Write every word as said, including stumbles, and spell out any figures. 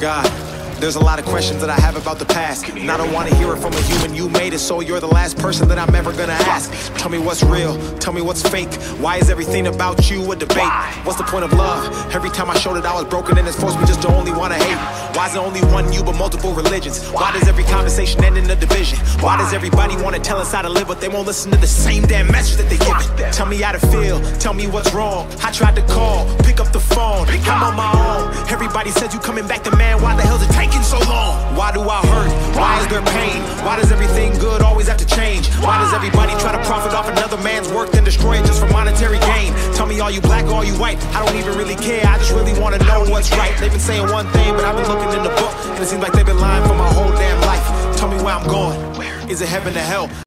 God, there's a lot of questions that I have about the past, and I don't want to hear it from a human. You made it, so you're the last person that I'm ever gonna ask. Tell me what's real, tell me what's fake. Why is everything about you a debate? What's the point of love? Every time I showed it I was broken, and it's forced me just to only want to hate. Why is there only one you but multiple religions? Why does every conversation end in a division? Why does everybody want to tell us how to live, but they won't listen to the same damn message that they give it? Tell me how to feel, tell me what's wrong. I tried to call, pick up the phone, I'm on my own. Everybody says you coming back to man, why the hell's it taking so long? Why do I hurt? Why is there pain? Why does everything good always have to change? Why does everybody try to profit off another man's work, then destroy it just for monetary gain? Tell me, are you black or are you white? I don't even really care, I just really want to know what's right. They've been saying one thing, but I've been looking in the book, and it seems like they've been lying for my whole damn life. Tell me where I'm going. Is it heaven or hell?